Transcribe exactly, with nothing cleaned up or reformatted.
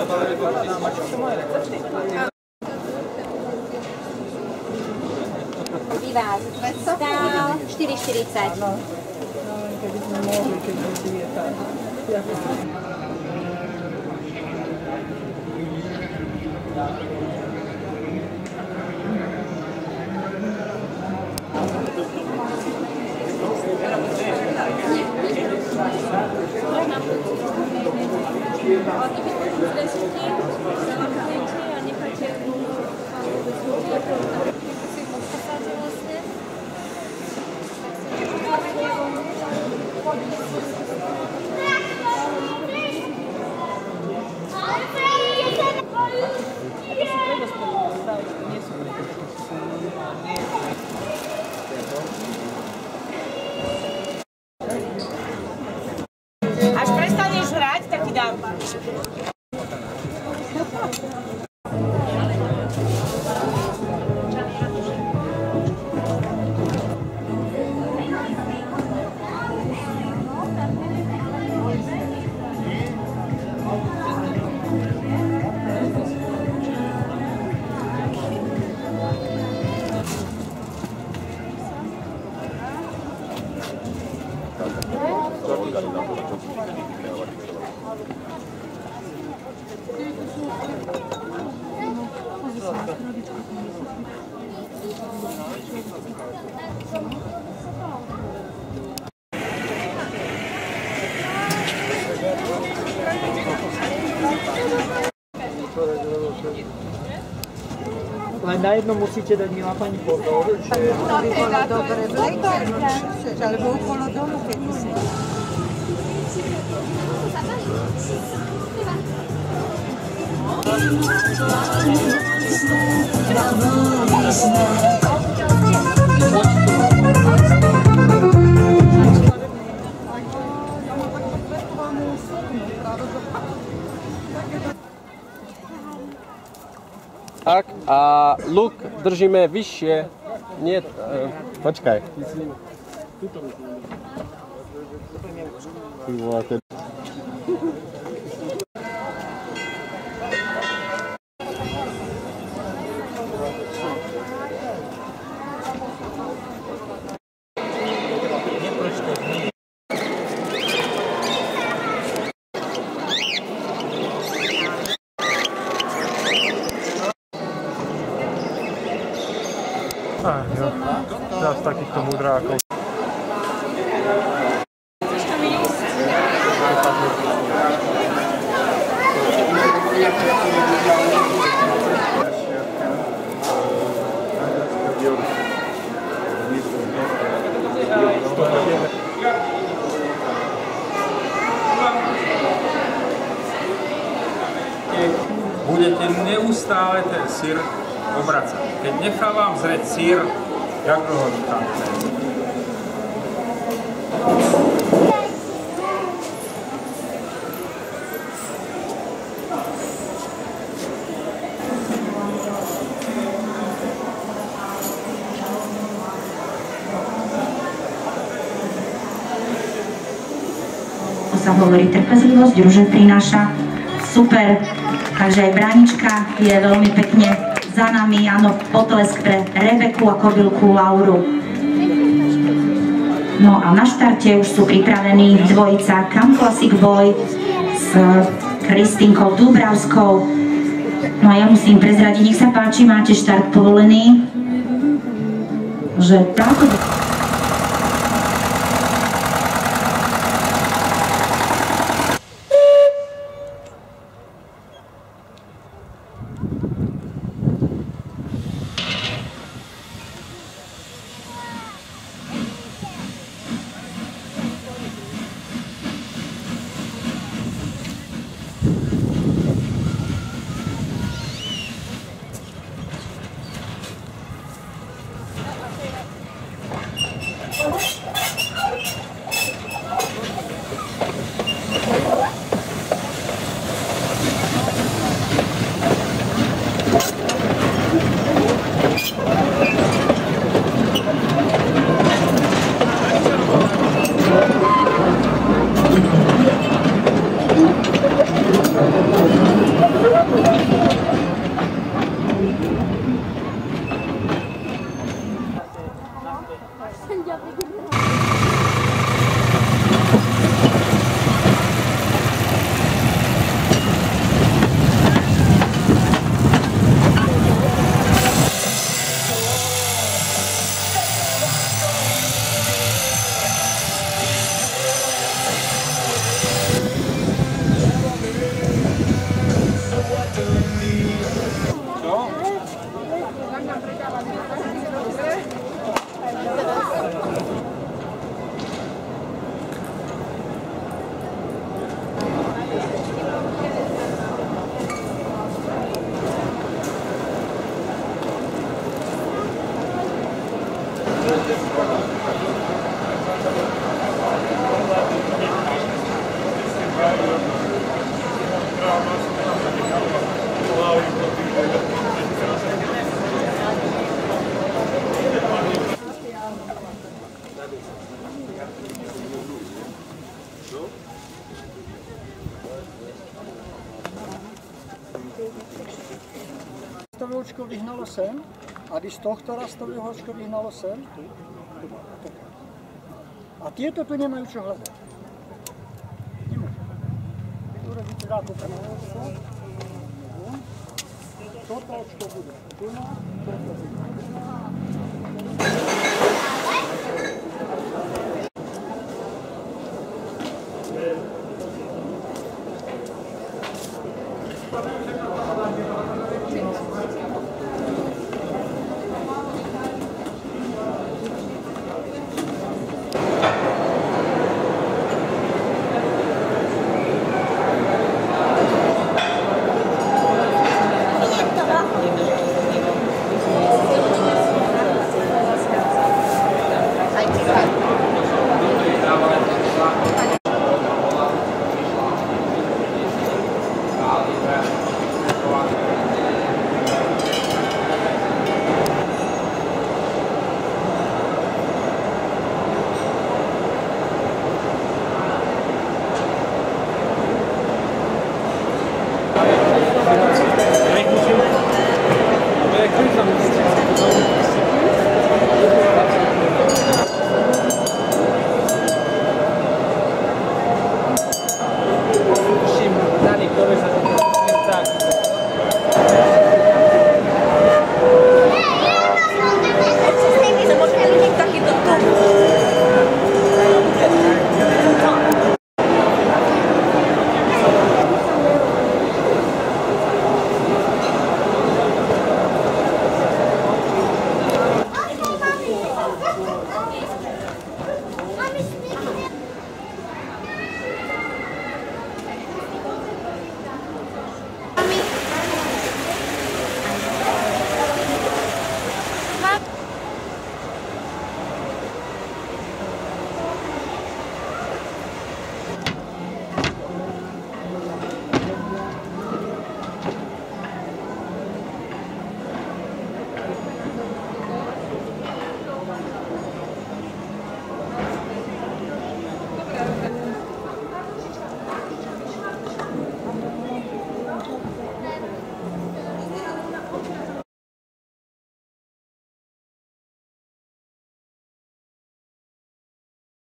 Bývá stál štyri štyridsať. Keby sme mohli, keď je tak. Až prestaneš hrať, tak ti dám. Len na jedno musíte dať, milá pani, pozor, že... To by bolo dobre v lete, alebo okolo domu, keby si... Tak a luk držíme vyššie. Nie, uh, počkaj. Ah, jo. Zas takýchto mudrákov. Budete neustále ten syr obracať. Keď nechávam zrieť sír, jak dlho necháte? Sa hovorí, trpezlivosť ruže prináša. Super, takže aj bránička je veľmi pekne za nami, áno, potlesk pre Rebeku a kobylku Lauru. No a na štarte už sú pripravení dvojica Come Classic Boy s Kristínkou Dúbravskou. No a ja musím prezradiť, nech sa páči, máte štart povolený, že táto... Rastové očko vyhnalo sem a když z tohto rastového očko vyhnalo sem, a tieto tu nemajú čo hľadať. Nemôžu. Keď urobíte zákúpené očko, toto očko bude tu na, toto bude tu na. Thank you.